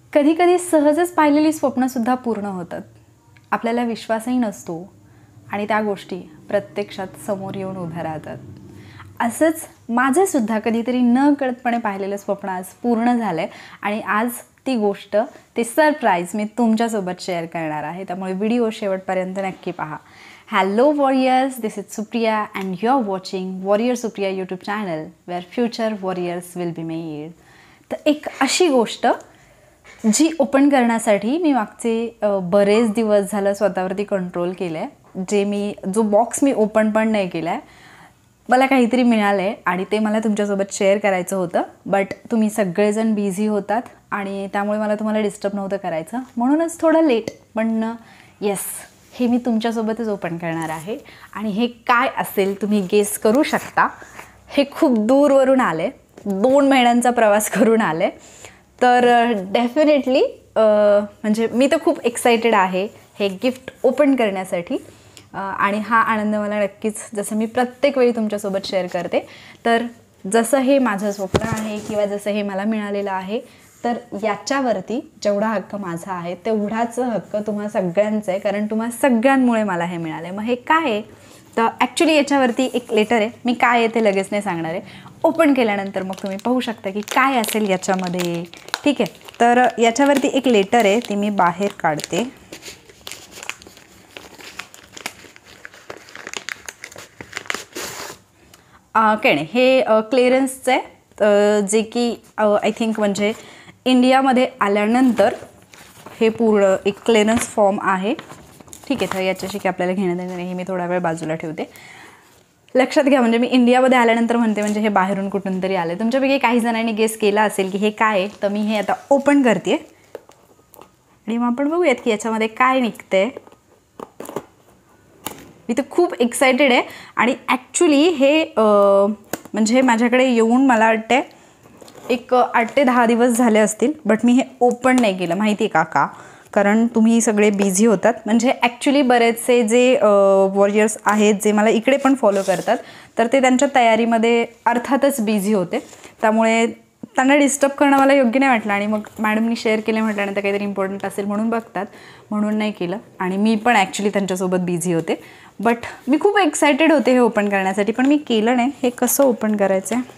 कधी कधी सहजच पाहिलेली स्वप्नसुद्धा पूर्ण होतात. आपल्याला विश्वासही नसतो आणि त्या गोष्टी प्रत्यक्षात समोर येऊन उभ्या राहतात. असंच माझंसुद्धा कधीतरी न कळतपणे पाहिलेलं स्वप्न आज पूर्ण झालं आहे आणि आज ती गोष्ट, ते सरप्राईज मी तुमच्यासोबत शेअर करणार आहे. त्यामुळे व्हिडिओ शेवटपर्यंत नक्की पहा. Hello warriors, this is Supriya and you are watching warrior Supriya YouTube channel where future warriors will be made. तर एक अशी गोष्ट जी ओपन करण्यासाठी मी मागचे बरेच दिवस झालं स्वतःवरती कंट्रोल केलं आहे. जो बॉक्स मी ओपन पण नाही केला आहे. मला काहीतरी मिळालं आहे आणि ते मला तुमच्यासोबत शेअर करायचं होतं, बट तुम्ही सगळेजण बिझी होतात आणि त्यामुळे मला तुम्हाला डिस्टर्ब नव्हतं करायचं, म्हणूनच थोडं लेट. पण येस, हे मी तुमच्यासोबतच ओपन करणार आहे. आणि हे काय असेल तुम्ही गेस करू शकता. हे खूप दूरवरून आले, 2 महिन्यांचा प्रवास करून आले. तर डेफिनेटली म्हणजे मी तर खूप एक्सायटेड आहे हे गिफ्ट ओपन करण्यासाठी. आणि हा आनंद मला नक्कीच, जसं मी प्रत्येक वेळी तुमच्यासोबत शेअर करते, तर जसं हे माझं स्वप्न आहे किंवा जसं हे मला मिळालेलं आहे, तर याच्यावरती जेवढा हक्क माझा आहे तेवढाच हक्क तुम्हा सगळ्यांचा आहे, कारण तुम्हा सगळ्यांमुळे मला हे मिळालं आहे. मग हे काय आहे, तर ॲक्च्युली याच्यावरती एक लेटर आहे. मी काय आहे ते लगेच नाही सांगणार आहे. ओपन केल्यानंतर मग तुम्ही पाहू शकता की काय असेल याच्यामध्ये. ठीक आहे, तर याच्यावरती एक लेटर आहे, ती मी बाहेर काढते. काय नाही, हे क्लिअरन्सचं आहे, जे की आय थिंक म्हणजे इंडियामध्ये आल्यानंतर हे पूर्ण एक क्लिअरन्स फॉर्म आहे. ठीक आहे, तर याच्याशी की आपल्याला घेणं देणं नाही, मी थोडा वेळ बाजूला ठेवते. लक्षात घ्या, म्हणजे मी इंडियामध्ये आल्यानंतर म्हणते, म्हणजे हे बाहेरून कुठून तरी आले. तुमच्यापैकी काही जणांनी गेस केला असेल की हे काय आहे, तर मी हे आता ओपन करते आणि मग आपण बघूयात की याच्यामध्ये काय निघतंय. मी तर खूप एक्सायटेड आहे आणि ॲक्च्युली हे म्हणजे माझ्याकडे येऊन मला वाटते एक 8 ते 10 दिवस झाले असतील, बट मी हे ओपन नाही केलं. माहिती आहे का? कारण तुम्ही सगळे बिझी होतात. म्हणजे ॲक्च्युली बरेचसे जे वॉरियर्स आहेत जे मला इकडे पण फॉलो करतात, तर ते त्यांच्या तयारीमध्ये अर्थातच बिझी होते, त्यामुळे त्यांना डिस्टर्ब करणं मला योग्य नाही वाटलं. आणि मग मॅडमनी शेअर केले म्हटल्यानंतर काहीतरी इम्पॉर्टंट असेल म्हणून बघतात, म्हणून नाही केलं. आणि मी पण ॲक्च्युली त्यांच्यासोबत बिझी होते, बट मी खूप एक्सायटेड होते हे ओपन करण्यासाठी, पण मी केलं नाही. हे कसं ओपन करायचं आहे,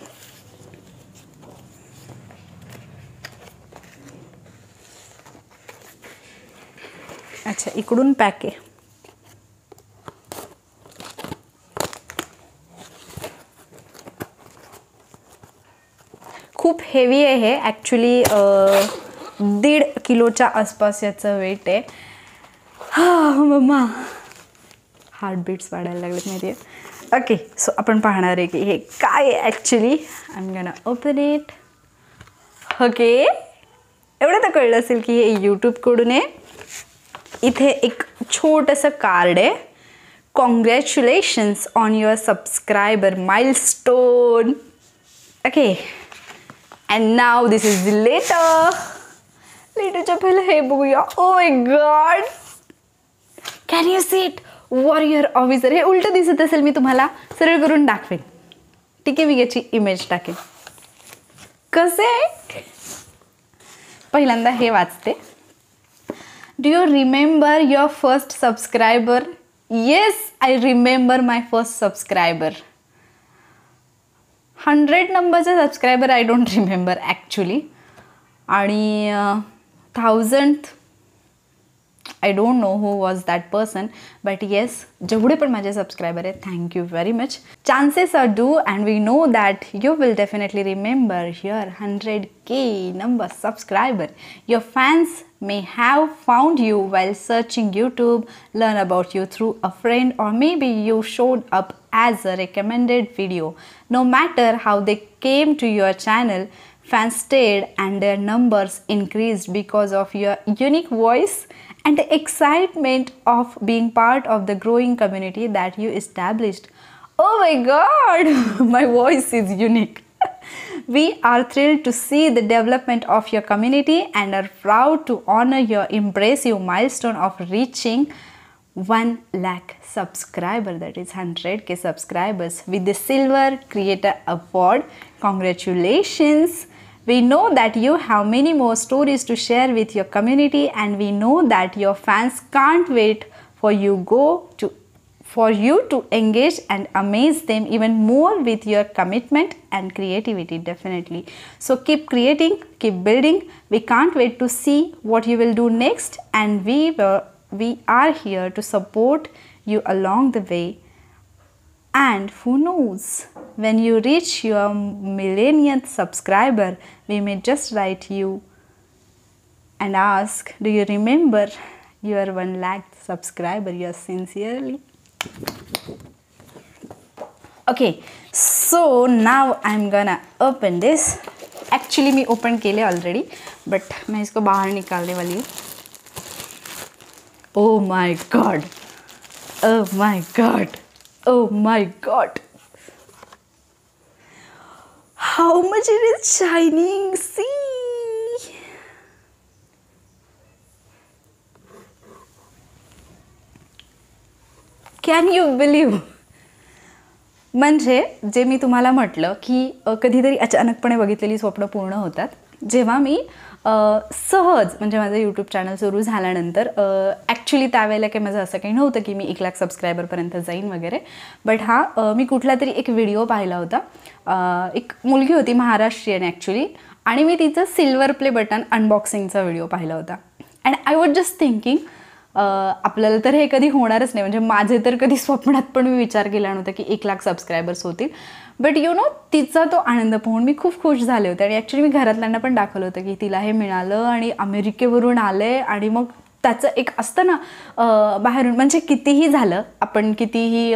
अच्छा इकडून पॅक आहे. खूप हेवी आहे हे, ॲक्च्युली 1.5 किलोच्या आसपास याचं वेट आहे. मम्मा हार्टबीट्स वाढायला लागलेत माहिती आहे. ओके, सो आपण पाहणार आहे की हे काय आहे actually. I am gonna open it. Okay, एवढं तर कळलं असेल की हे यूट्यूबकडून आहे. इथे एक छोटंसं कार्ड आहे. Congratulations on your subscriber milestone. Okay, and now this is the letter. लेटरच्या पहिलं हे बघूया. Oh my god, can you see it? Warrior officer. हे उलटं दिसत असेल, मी तुम्हाला सरळ करून दाखवेन. ठीक आहे, मी याची इमेज टाकेन. कसे आहे, पहिल्यांदा हे वाचते. Do you remember your first subscriber? Yes, I remember my first subscriber. 100 नंबरचा subscriber I don't remember actually. आणि 1000th I don't know who was that person, but yes, जेवढे पण माझे सबस्क्रायबर आहेत, thank you very much. Chances are do and we know that you will definitely remember your 100K number subscriber. Your fans may have found you while searching YouTube, learn about you through a friend, or maybe you showed up as a recommended video. No matter how they came to your channel, fans stayed and their numbers increased because of your unique voice and the excitement of being part of the growing community that you established. Oh my God, my voice is unique. We are thrilled to see the development of your community and are proud to honor your impressive milestone of reaching 1 lakh subscriber, that is 100K subscribers, with the Silver Creator Award. Congratulations. We know that you have many more stories to share with your community, and we know that your fans can't wait for you to engage and amaze them even more with your commitment and creativity, definitely. So keep creating, keep building. We can't wait to see what you will do next, and we are here to support you along the way. And who knows, when you reach your millionth subscriber, we may just write you and ask, do you remember your 1 lakh subscriber? Yours sincerely. Okay, so now I'm gonna open this. Actually मैं open केले already, but मैं इसको बाहर निकालने वाली हूँ. Oh my god! Oh my god! Oh my god! How much it is shining! See! Can you believe? म्हणजे जे मी तुम्हाला म्हटलं की कधीतरी अचानकपणे बघितलेली स्वप्न पूर्ण होतात. जेव्हा मी सहज म्हणजे माझं यूट्यूब चॅनल सुरू झाल्यानंतर ॲक्च्युली त्यावेळेला काही माझं असं काही नव्हतं की मी 1 लाख सबस्क्रायबरपर्यंत जाईन वगैरे. बट मी कुठला तरी एक व्हिडिओ पाहिला होता. एक मुलगी होती महाराष्ट्रीयन ॲक्च्युली, आणि मी तिचं सिल्वर प्ले बटन अनबॉक्सिंगचा व्हिडिओ पाहिला होता. And I was just thinking आपल्याला तर हे कधी होणारच नाही, म्हणजे माझे तर कधी स्वप्नात पण मी विचार केला नव्हता की 1 लाख सबस्क्रायबर्स होतील. बट यू नो, तिचा तो आनंद पाहून मी खूप खुश झाले होते. आणि ॲक्च्युली मी घरातल्यांना पण दाखवलं होतं की तिला हे मिळालं आणि अमेरिकेवरून आलं आहे. आणि मग त्याचं एक असतं ना बाहेरून, म्हणजे कितीही झालं, आपण कितीही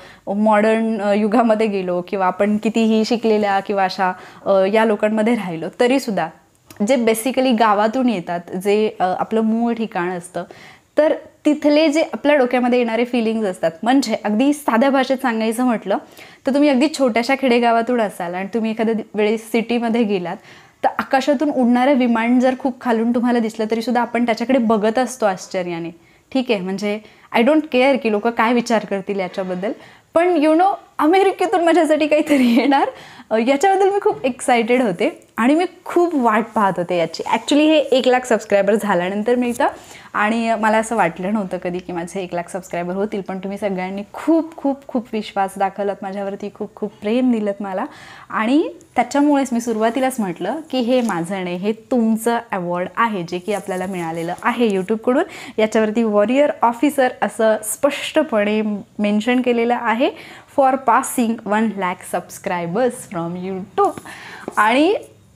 मॉडर्न युगामध्ये गेलो किंवा आपण कितीही शिकलेल्या किंवा अशा या लोकांमध्ये राहिलो, तरीसुद्धा जे बेसिकली गावातून येतात, जे आपलं मूळ ठिकाण असतं, तर तिथले जे आपल्या डोक्यामध्ये येणारे फिलिंग्ज असतात, म्हणजे अगदी साध्या भाषेत सांगायचं म्हटलं तर तुम्ही अगदी छोट्याशा खेडेगावातून असाल आणि तुम्ही एखाद्या वेळेस सिटीमध्ये गेलात, तर आकाशातून उडणारं विमान जर खूप खालून तुम्हाला दिसलं तरीसुद्धा आपण त्याच्याकडे बघत असतो आश्चर्याने. ठीक आहे, म्हणजे आय डोंट केअर की लोक काय विचार करतील याच्याबद्दल, पण यू नो अमेरिकेतून माझ्यासाठी काहीतरी येणार याच्याबद्दल मी खूप एक्सायटेड होते आणि मी खूप वाट पाहत होते याची. ॲक्च्युली हे 1 लाख सबस्क्रायबर झाल्यानंतर मिळतं आणि मला असं वाटलं नव्हतं कधी की माझे 1 लाख सबस्क्रायबर होतील. पण तुम्ही सगळ्यांनी खूप खूप खूप विश्वास दाखवलात माझ्यावरती, खूप खूप प्रेम दिलं मला, आणि त्याच्यामुळेच मी सुरुवातीलाच म्हटलं की हे माझं नाही, हे तुमचं अवॉर्ड आहे जे की आपल्याला मिळालेलं आहे यूट्यूबकडून. याच्यावरती वॉरियर ऑफिसर असं स्पष्टपणे मेन्शन केलेलं आहे, for passing 1 lakh subscribers from YouTube. आणि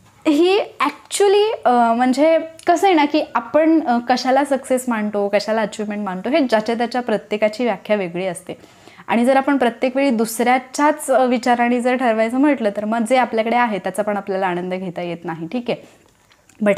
ही ॲक्च्युली म्हणजे कसं आहे ना की आपण कशाला सक्सेस मानतो, कशाला अचिव्हमेंट मानतो, हे ज्याच्या त्याच्या प्रत्येकाची व्याख्या वेगळी असते. आणि जर आपण प्रत्येक वेळी दुसऱ्याच्याच विचाराने जर ठरवायचं म्हटलं तर मग जे आपल्याकडे आहे त्याचा पण आपल्याला आनंद घेता येत नाही. ठीक आहे, बट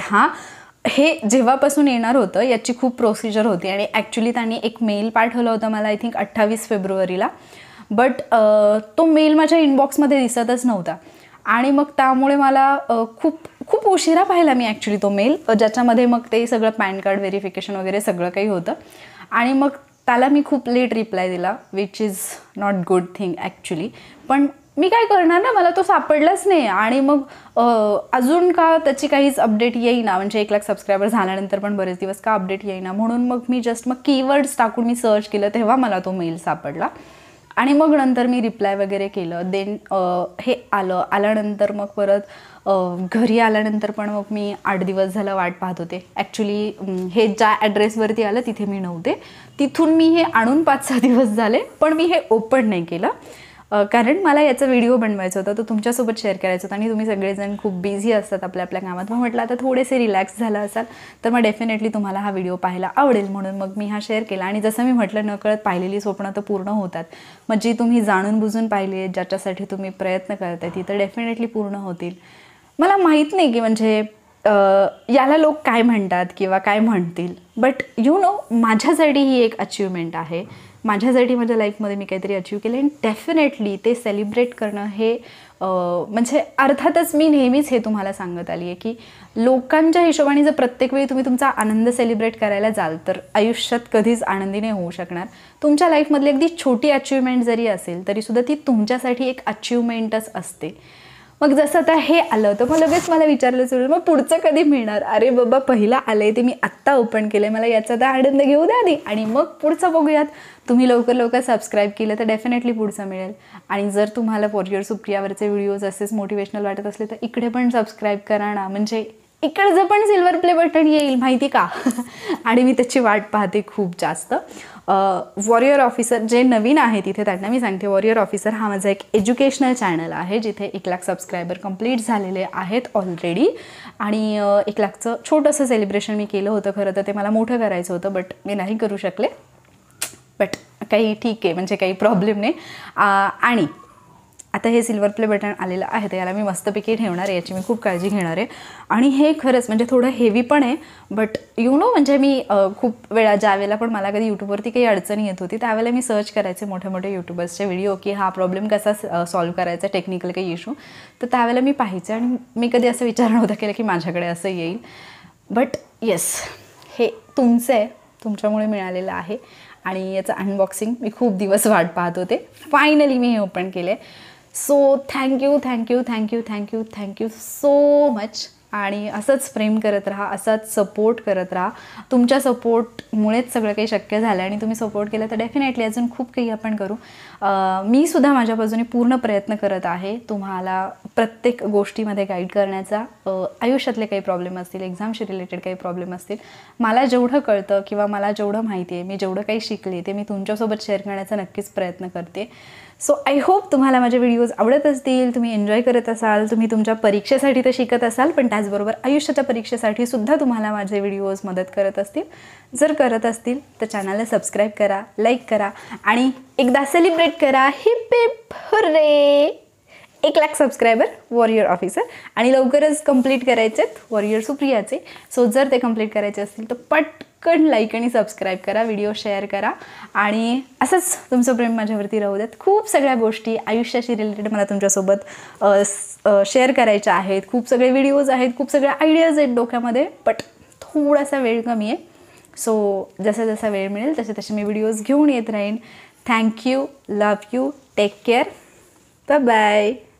हे जेव्हापासून येणार होतं याची खूप प्रोसिजर होती. आणि ॲक्च्युली त्यांनी एक मेल पाठवला होता मला, आय थिंक 28 फेब्रुवारीला. बट तो मेल माझ्या इनबॉक्समध्ये दिसतच नव्हता. आणि मग त्यामुळे मला खूप उशिरा पाहिला मी ॲक्च्युली तो मेल, ज्याच्यामध्ये मग ते सगळं पॅन कार्ड व्हेरिफिकेशन वगैरे सगळं काही होतं. आणि मग त्याला मी खूप लेट रिप्लाय दिला, which is not good thing actually. पण मी काय करणार ना, मला तो सापडलाच नाही. आणि मग अजून का त्याची काहीच अपडेट येईना, म्हणजे 1 लाख सबस्क्रायबर झाल्यानंतर पण बरेच दिवस का अपडेट येईना, म्हणून मग मी जस्ट कीवर्ड्स टाकून मी सर्च केलं, तेव्हा मला तो मेल सापडला. आणि मग नंतर मी रिप्लाय वगैरे केलं. देन हे आल्यानंतर मग परत घरी आल्यानंतर पण मग मी 8 दिवस झालं वाट पाहत होते. ॲक्च्युली हे ज्या ॲड्रेसवरती आलं तिथे मी नव्हते, तिथून मी हे आणून 5-6 दिवस झाले, पण मी हे ओपन नाही केलं. कारण मला याचा व्हिडिओ बनवायचा होता, तो तुमच्यासोबत शेअर करायचा होता. आणि तुम्ही सगळेजण खूप बिझी असतात आपल्या आपल्या कामात. मग म्हटलं आता थोडेसे रिलॅक्स झाला असाल तर मग डेफिनेटली तुम्हाला हा व्हिडिओ पाहायला आवडेल, म्हणून मग मी हा शेअर केला. आणि जसं मी म्हटलं, नकळत पाहिलेली स्वप्न तर पूर्ण होतात. मग जी तुम्ही जाणून बुजून पाहिली आहेत, ज्याच्यासाठी तुम्ही प्रयत्न करताय, ती तर डेफिनेटली पूर्ण होतील. मला माहीत नाही की म्हणजे याला लोक काय म्हणतात किंवा काय म्हणतील, बट यू नो माझ्यासाठी ही एक अचिव्हमेंट आहे. माझ्यासाठी माझ्या लाईफमध्ये मी काहीतरी अचीव केलं आणि डेफिनेटली ते सेलिब्रेट करणं हे म्हणजे अर्थातच मी नेहमीच हे तुम्हाला सांगत आली आहे की लोकांच्या हिशोबाने जर प्रत्येक वेळी तुम्ही तुमचा आनंद सेलिब्रेट करायला जाल तर आयुष्यात कधीच आनंदी नाही होऊ शकणार. तुमच्या लाईफमधली अगदी छोटी अचिव्हमेंट जरी असेल तरीसुद्धा ती तुमच्यासाठी एक अचिव्हमेंटच असते. मग जसं आता हे आलं तर मग लगेच मला विचारलं सुरू, मग पुढचं कधी मिळणार? अरे बाबा, पहिलं आलं आहे ते मी आत्ता ओपन केलं आहे, मला याचा तर आनंद घेऊ द्या आधी आणि मग पुढचं बघूयात. तुम्ही लवकर लवकर सबस्क्राईब केलं तर डेफिनेटली पुढचं मिळेल. आणि जर तुम्हाला वॉरियर सुप्रियावरचे व्हिडिओज असेच मोटिवेशनल वाटत असले तर इकडे पण सबस्क्राईब करा ना, म्हणजे इकडचं पण सिल्वर प्ले बटन येईल माहिती का. आणि मी त्याची वाट पाहते खूप जास्त. वॉरियर ऑफिसर जे नवीन आहे तिथे त्यांना मी सांगते, वॉरियर ऑफिसर हा माझा एक एज्युकेशनल चॅनल आहे जिथे 1,00,000 सबस्क्रायबर कंप्लीट झालेले आहेत ऑलरेडी. आणि 1,00,000चं छोटंसं सेलिब्रेशन मी केलं होतं. खरं तर ते मला मोठं करायचं होतं बट मी नाही करू शकले. बट काही ठीक आहे, म्हणजे काही प्रॉब्लेम नाही. आणि आता हे सिल्वर प्ले बटन आलेलं आहे तर याला मी मस्तपैकी ठेवणार आहे, याची मी खूप काळजी घेणार आहे. आणि हे खरंच म्हणजे थोडं हेवी पण आहे बट म्हणजे मी खूप वेळा ज्या वेळेला पण मला कधी यूट्यूबवरती काही अडचणी येत होती त्यावेळेला मी सर्च करायचे मोठे मोठे यूट्यूबर्सचे व्हिडिओ की हा प्रॉब्लेम कसा सॉल्व्ह करायचा, टेक्निकल काही इशू. तर त्यावेळेला मी पाहायचे आणि मी कधी असं विचार नव्हता केला की माझ्याकडे असं येईल. बट येस, हे तुमचं आहे, तुमच्यामुळे मिळालेलं आहे. आणि याचं अनबॉक्सिंग मी खूप दिवस वाट पाहत होते. फायनली मी हे ओपन केले. So thank you thank you thank you thank you thank you so much. आणि असंच प्रेम करत राहा, असाच सपोर्ट करत राहा. तुमच्या सपोर्टमुळेच सगळं काही शक्य झालं आणि तुम्ही सपोर्ट केलं तर डेफिनेटली अजून खूप काही आपण करू. मी सुद्धा माझ्या बाजूने पूर्ण प्रयत्न करत आहे तुम्हाला प्रत्येक गोष्टीमध्ये गाईड करण्याचा. आयुष्यातले काही प्रॉब्लेम असतील, एक्झामशी रिलेटेड काही प्रॉब्लेम असतील, मला जेवढं कळतं किंवा मला जेवढं माहिती आहे, मी जेवढं काही शिकले ते मी तुमच्यासोबत शेअर करण्याचा नक्कीच प्रयत्न करते. सो आय होप तुम्हाला माझे व्हिडिओज आवडत असतील, तुम्ही एन्जॉय करत असाल, तुम्ही तुमच्या परीक्षेसाठी तर शिकत असाल पण त्याचबरोबर आयुष्याच्या परीक्षेसाठी सुद्धा तुम्हाला माझे व्हिडिओज मदत करत असतील. जर करत असतील तर चॅनलला सबस्क्राईब करा, लाईक करा आणि एकदा सेलिब्रेट करा. Hip hip hurray. 1,00,000 subscriber warrior officer आणि लवकरच कंप्लीट करायचे आहेत वॉरियर सुप्रियाचे. सो जर ते कंप्लीट करायचे असतील तर पटकन लाईक आणि सबस्क्राईब करा, व्हिडिओ शेअर करा आणि असंच तुमचं प्रेम माझ्यावरती राहू द्यात. खूप सगळ्या गोष्टी आयुष्याशी रिलेटेड मला तुमच्यासोबत शेअर करायच्या आहेत. खूप सगळे व्हिडिओज आहेत, खूप सगळ्या आयडियाज आहेत डोक्यामध्ये बट थोडासा वेळ कमी आहे. सो जसा जसा वेळ मिळेल तसे तसे मी व्हिडिओज घेऊन येत राहीन. Thank you, love you, take care, bye bye.